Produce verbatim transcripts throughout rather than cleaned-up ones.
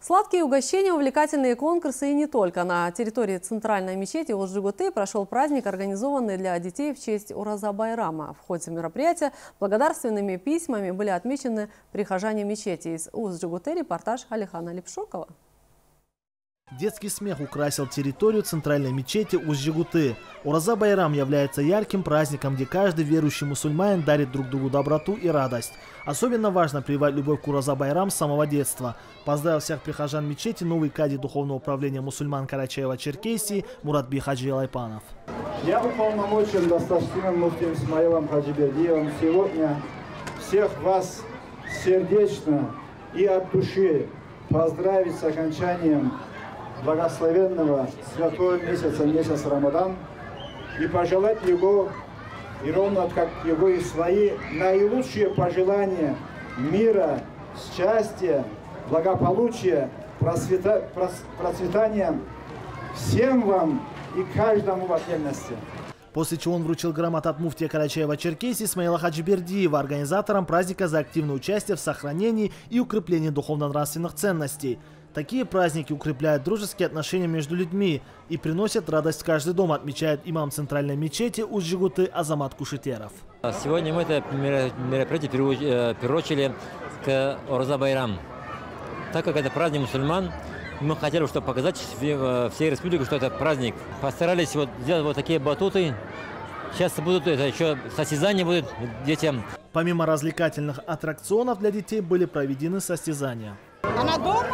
Сладкие угощения, увлекательные конкурсы и не только. На территории центральной мечети Уж-Жигуты прошел праздник, организованный для детей в честь Ураза-Байрама. В ходе мероприятия благодарственными письмами были отмечены прихожане мечети. Из Уж-Жигуты репортаж Алихана Липшокова. Детский смех украсил территорию центральной мечети Уж-Жигуты. Ураза-Байрам является ярким праздником, где каждый верующий мусульманин дарит друг другу доброту и радость. Особенно важно прививать любовь к Ураза-Байрам с самого детства. Поздравил всех прихожан мечети новый кади Духовного управления мусульман Карачаева-Черкесии Муратби Хаджи Лайпанов. Я уполномочен достойным муфтием Исмаилом Хаджибердиевым сегодня всех вас сердечно и от души поздравить с окончанием благословенного святого месяца, месяц Рамадан, и пожелать его, и ровно как его и свои, наилучшие пожелания мира, счастья, благополучия, просвета, процветания всем вам и каждому в отдельности. После чего он вручил грамоту от муфтия Карачаева-Черкесии Исмаила Хаджибердиева, организаторам праздника, за активное участие в сохранении и укреплении духовно-нравственных ценностей. Такие праздники укрепляют дружеские отношения между людьми и приносят радость в каждый дом, отмечает имам центральной мечети Уж-Жигуты Азамат Кушетеров. Сегодня мы это мероприятие приурочили к Ураза-Байрам. Так как это праздник мусульман, мы хотели, чтобы показать всей республике, что это праздник. Постарались вот сделать вот такие батуты. Сейчас будут это еще состязания будут детям. Помимо развлекательных аттракционов для детей были проведены состязания. Она дома?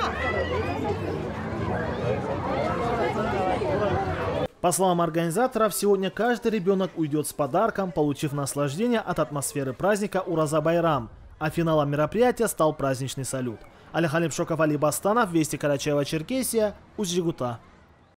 По словам организаторов, сегодня каждый ребенок уйдет с подарком, получив наслаждение от атмосферы праздника Ураза-Байрам. А финалом мероприятия стал праздничный салют. Алихан Липшоков, Али Бастанов, Вести Карачаева-Черкесия, Уж-Жигута.